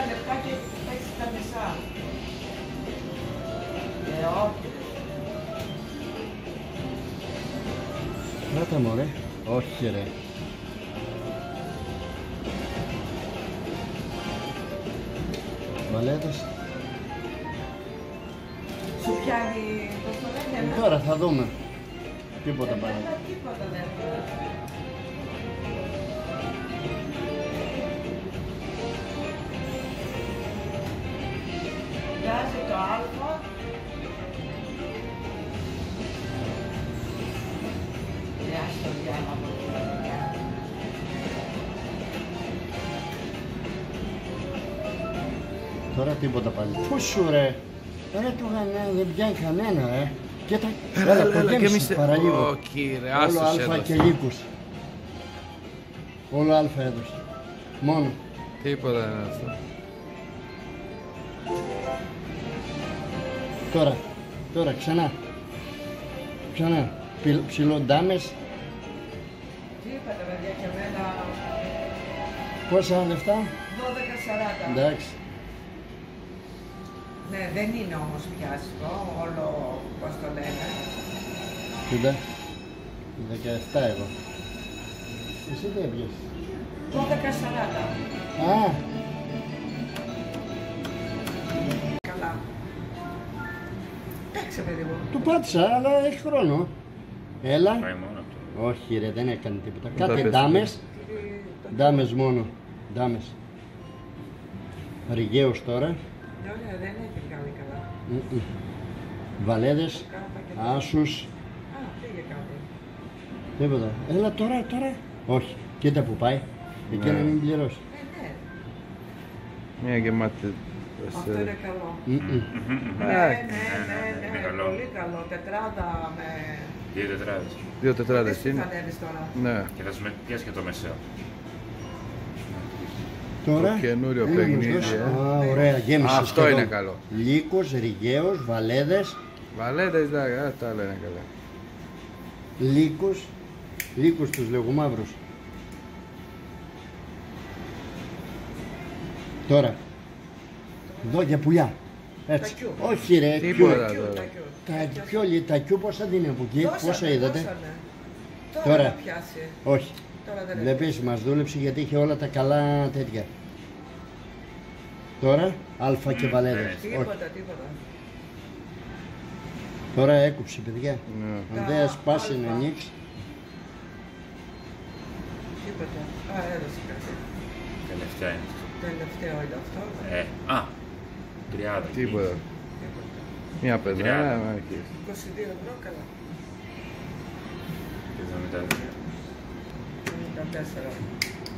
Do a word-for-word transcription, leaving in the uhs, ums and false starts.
λεπτά και έξι τα μισά. Ε, όχι. Κράτα μωρέ. Όχι ρε. Βαλέτες. Σου πιάνει το στολένια. Τώρα θα δούμε. Τίποτα πάλι. Τίποτα δεν. Βγάζει το α. Βγάζει το διάλογο. Τώρα τίποτα πάλι. Πού σου ρε. Ρε το γανά δεν πιάνει κανένα ρε. Και τα... Έλα, έλα, γέμισε παραλίγο. Ω κύριε, Όλο άστος αλφα έδωσε. και λύκους. Όλο αλφα έδωσε. Μόνο. Τίποτα δεν είναι αυτό. Τώρα, τώρα ξανά. Ξανά. Πι- Ψιλοντάμες. Τι είπατε παιδιά και εμένα Πόσα λεφτά. δώδεκα σαράντα. Εντάξει. Ναι, δεν είναι όμως πιάστο, όλο πώς το λένε. Κοίτα. δεκαεπτά εγώ. Εσύ τι έπιες. δώδεκα σαράντα. Α, Καλά. Εντάξει παιδί μου. του πάτησα, αλλά έχει χρόνο. Έλα. Πάει μόνο του. Όχι ρε, δεν έκανε τίποτα. τα Κάτι πες, ντάμες. Τι- Ντάμες μόνο. Ντάμες. Ριγαίος τώρα. Ναι, ωραία, δεν έχει βγάλει καλά. Μμμ. Βαλέδες. Κάπα και τα- Άσους. Α, πήγε κάτι. Τίποτα. Έλα τώρα, τώρα. Όχι. Κοίτα που πάει. Εκεί να Ναι. μην πληρώσει. Ε, ναι, Μια γεμάτη. αυτό είναι καλό. Μμμ. Ναι, ναι, Εντάξει. ναι, ναι, είναι ναι, καλό. πολύ καλό. Τετράδα με... Δύο τετράδες. Δύο τετράδες Δεν είναι. θα ανέβεις τώρα. Ναι. Και θα σου με- πιάσει και το μεσαίο. Τώρα. Το καινούριο έλα, παιχνίδι, μας δώσει. ε. Α, ωραία, γέμισε. Αυτό σχεδόν. είναι καλό. Λύκος, Ριγαίος, Βαλέδες. Βαλέτες, εντάξει, αυτά λένε καλά. Λύκους. Λύκους τους λεγομαύρους. Τώρα. Εδώ για πουλιά. Έτσι. Τα κιού. Όχι ρε, κιού. Τίποτα Τα κιού, τώρα. τα κιού. Τα πιο λι- τα κιού πόσα δίνει από εκεί, Δώσανε, πόσα είδατε. δώσανε. Τώρα Τώρα. θα πιάσει. Όχι. Τώρα δεν Βλέπεις, μας δούλεψε γιατί είχε όλα τα καλά τέτοια. Τώρα, αλφα και βαλέδες. ναι. Όχι. Τίποτα, τίποτα. Τώρα έκουψε, παιδιά. Ναι. Αν δεν σπάσει να ανοίξει. Τίποτα. Α, έδωσε κάτι. Τελευταία είναι αυτό. Τελευταίο είναι αυτό. Ε, α, τριάντα. Τίποτα. Τίποτα. Μια πεντάρα, Τριάντα. να αρχίσει. είκοσι δύο ευρώ, καλά. Και εβδομήντα δύο. εβδομήντα τέσσερα.